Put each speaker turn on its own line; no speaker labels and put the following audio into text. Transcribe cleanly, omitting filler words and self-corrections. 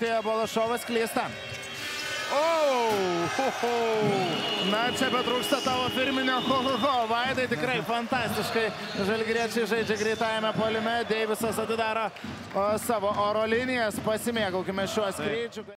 įvartyje Balašovas, klysta. Na, čia betrūksta tavo firminio Vaidai, tikrai fantastiškai. Žalgiriečiai žaidžia greitajame puolime. Deivisas atidaro savo oro linijas. Pasimėgaukime šiuo skrydžiu.